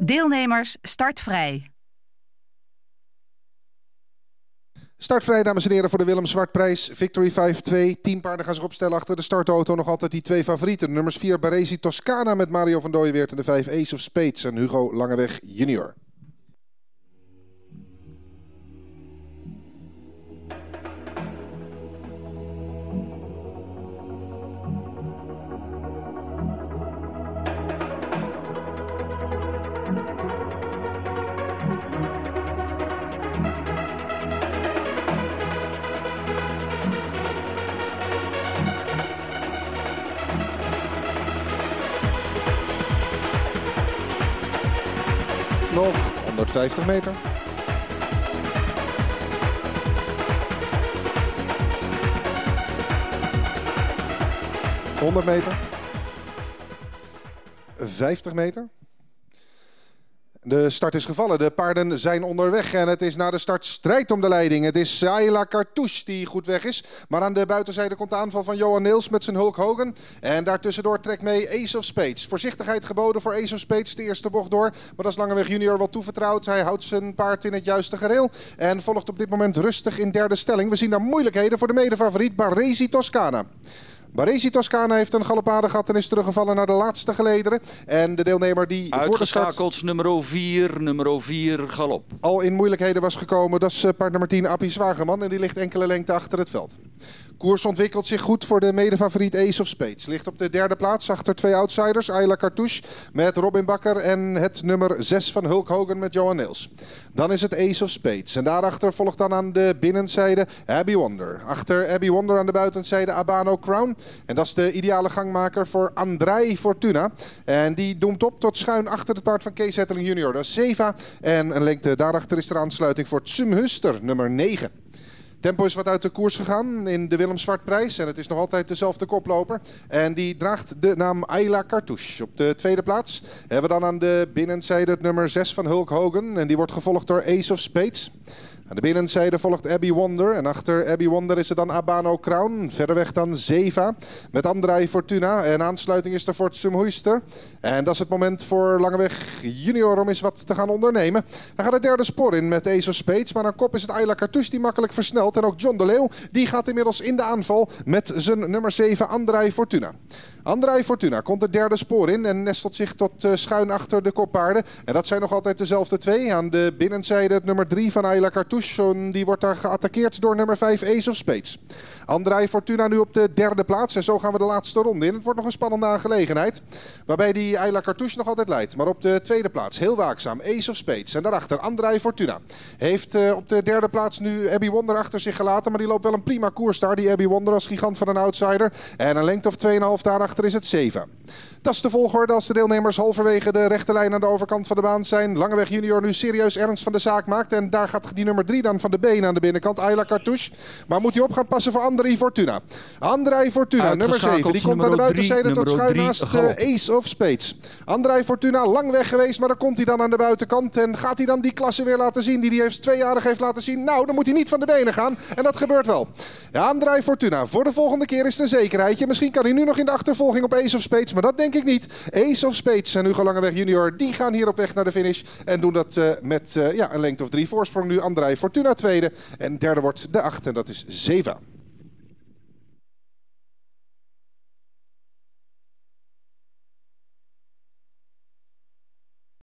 Deelnemers startvrij. Startvrij, dames en heren, voor de Willem Zwartprijs. Victory 5-2. 10 paarden gaan zich opstellen achter de startauto. Nog altijd die 2 favorieten. Nummers 4 Baresi Toscana met Mario van Dooyeweert en de 5 Ace of Spades en Hugo Langeweg junior. Nog 150 meter. ...100 meter. 50 meter. De start is gevallen, de paarden zijn onderweg en het is na de start strijd om de leiding. Het is Ayla Cartouche die goed weg is, maar aan de buitenzijde komt de aanval van Johan Nils met zijn Hulk Hogan. En daartussendoor trekt mee Ace of Spades. Voorzichtigheid geboden voor Ace of Spades, de eerste bocht door. Maar dat is Langeweg junior wel toevertrouwd. Hij houdt zijn paard in het juiste gereel en volgt op dit moment rustig in derde stelling. We zien daar moeilijkheden voor de medefavoriet Baresi Toscana. Baresi Toscana heeft een galopade gehad en is teruggevallen naar de laatste gelederen. En de deelnemer die uitgeschakeld voor de start nummer 4 galop. Al in moeilijkheden was gekomen, dat is paard nummer 10 Appie Zwageman en die ligt enkele lengte achter het veld. Koers ontwikkelt zich goed voor de medefavoriet Ace of Spades. Ligt op de derde plaats achter 2 outsiders, Ayla Cartouche met Robin Bakker en het nummer 6 van Hulk Hogan met Johan Nils. Dan is het Ace of Spades en daarachter volgt dan aan de binnenzijde Abby Wonder. Achter Abby Wonder aan de buitenzijde Abano Crown. En dat is de ideale gangmaker voor Andrei Fortuna. En die doemt op tot schuin achter het paard van Kees Hetteling junior. Dat is Seva. En een lengte daarachter is er aansluiting voor Tsumhuster, nummer 9. Tempo is wat uit de koers gegaan in de Willem Zwartprijs. En het is nog altijd dezelfde koploper. En die draagt de naam Ayla Cartouche. Op de tweede plaats hebben we dan aan de binnenzijde het nummer 6 van Hulk Hogan. En die wordt gevolgd door Ace of Spades. Aan de binnenzijde volgt Abby Wonder. En achter Abby Wonder is het dan Abano Crown. Verder weg dan Seva met Andrei Fortuna. En aansluiting is er voor Tsumhuister. En dat is het moment voor Langeweg junior om eens wat te gaan ondernemen. Hij gaat het derde spoor in met Ace of Spades. Maar aan kop is het Ayla Cartouche die makkelijk versnelt. En ook John de Leeuw die gaat inmiddels in de aanval met zijn nummer 7 Andrei Fortuna. Andrei Fortuna komt het derde spoor in en nestelt zich tot schuin achter de koppaarden. En dat zijn nog altijd dezelfde 2. Aan de binnenzijde het nummer 3 van Ayla Cartouche. Die wordt daar geattaqueerd door nummer 5 Ace of Spades. Andrei Fortuna nu op de derde plaats. En zo gaan we de laatste ronde in. Het wordt nog een spannende aangelegenheid. Waarbij die Ayla Cartouche nog altijd leidt. Maar op de tweede plaats heel waakzaam Ace of Spades. En daarachter Andrei Fortuna. Heeft op de derde plaats nu Abby Wonder achter zich gelaten. Maar die loopt wel een prima koers daar. Die Abby Wonder als gigant van een outsider. En een lengte of 2,5 daarachter is het Seva. Dat is de volgorde als de deelnemers halverwege de rechte lijn aan de overkant van de baan zijn. Langeweg junior nu serieus ernst van de zaak maakt. En daar gaat die nummer 3 dan van de benen aan de binnenkant. Ayla Cartouche. Maar moet hij op gaan passen voor Andrei Fortuna. Andrei Fortuna, nummer 7. Die komt aan de buitenzijde tot schuin naast Ace of Spades. Andrei Fortuna, lang weg geweest. Maar dan komt hij dan aan de buitenkant. En gaat hij dan die klasse weer laten zien die hij 2-jarig heeft laten zien? Nou, dan moet hij niet van de benen gaan. En dat gebeurt wel. Ja, Andrei Fortuna. Voor de volgende keer is het een zekerheidje. Misschien kan hij nu nog in de achtervolging op Ace of Spades. Maar dat denk ik niet. Ace of Spades en Hugo Langeweg junior. Die gaan hier op weg naar de finish. En doen dat met een lengte of 3 voorsprong nu. Andrei Fortuna tweede. En derde wordt de 8 en dat is Seva.